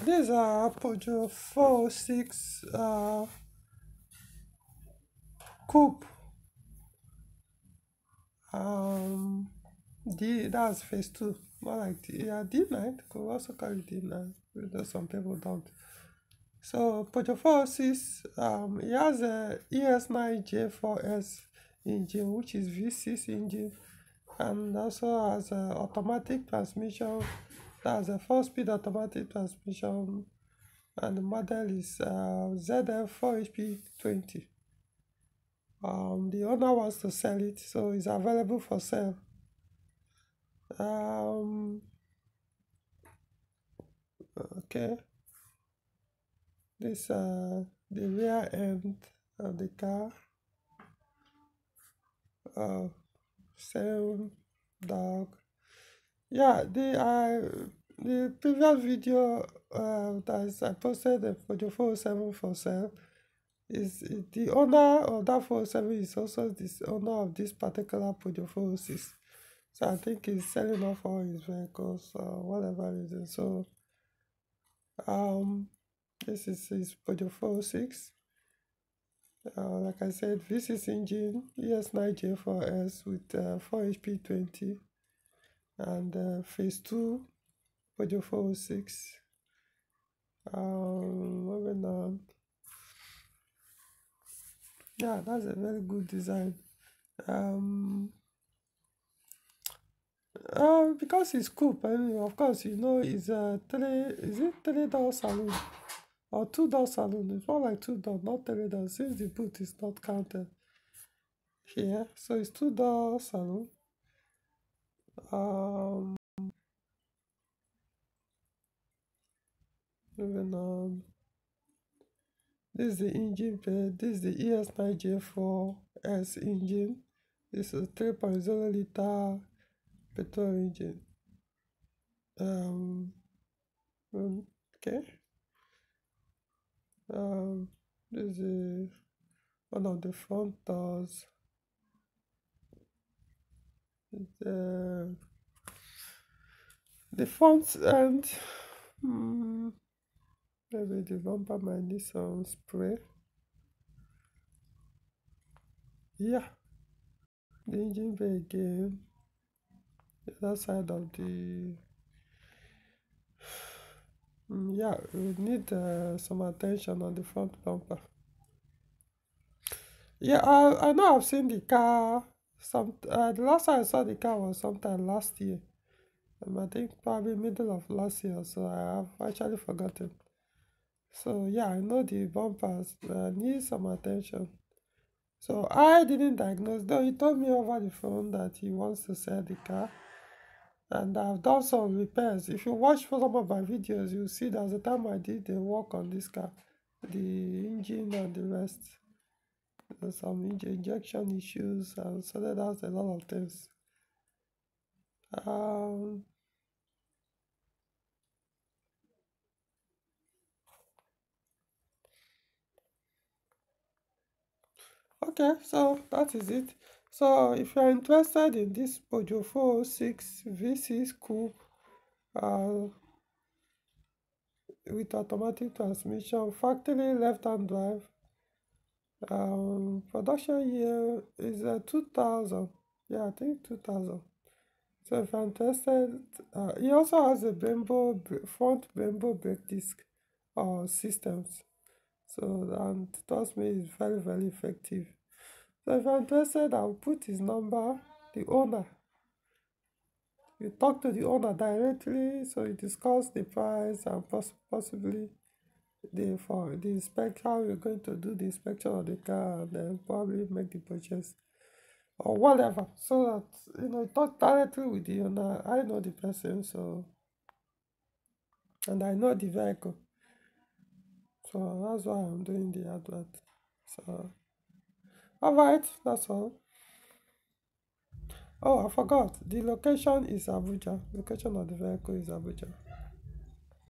These are Peugeot 406 coupe. That's phase 2. More like D9. Could also carry D9. Though some people don't. So Peugeot 406, it has a ES9J4S engine, which is V6 engine, and also has a automatic transmission. That's a 4-speed automatic transmission, and the model is ZF4HP20. The owner wants to sell it, so it's available for sale. Okay, this the rear end of the car. Same dog. Yeah, the previous video that I posted for the 407 for sale is the owner of that 407 is also this owner of this particular Peugeot 406. So I think he's selling off all his vehicles or whatever reason. So this is his Peugeot 406. Like I said, V6 engine, ES9J4S with 4HP20 and phase 2 Peugeot 406. Moving on. Yeah, that's a very good design. Because it's coupe, of course, it's a three-door saloon or two-door saloon. It's more like two-door, not three-door, since the boot is not counted here. So it's two-door saloon. Moving on. This is the engine bed. This is the ES9J4S engine. This is a 3.0 liter petrol engine. Okay. This is one of the front doors. The front end. Maybe the bumper might need some spray. Yeah. The engine bay again. The other side of the yeah, we need some attention on the front bumper. Yeah, I know I've seen the car. The last time I saw the car was sometime last year. I think probably middle of last year, so I have actually forgotten. So yeah, I know the bumpers need some attention. So I didn't diagnose, though he told me over the phone that he wants to sell the car. And I've done some repairs. If you watch some of my videos, you'll see that the time I did the work on this car, the engine and the rest, there's some injection issues, and so that's a lot of things. Okay, so that is it. So if you're interested in this Peugeot 406 V6 coupe with automatic transmission, factory left-hand drive, production year is 2000. Yeah, I think 2000. So if you're interested, he also has a front Brembo brake disc systems. So, and trust me, it's very, very effective. So if you're interested, I'll put his number, the owner. You talk to the owner directly, so you discuss the price and possibly for the inspection, how you're going to do the inspection of the car, and then probably make the purchase or whatever. So that talk directly with the owner. I know the person, so, and I know the vehicle. So that's why I'm doing the advert. So alright, that's all. Oh, I forgot. The location is Abuja. Location of the vehicle is Abuja.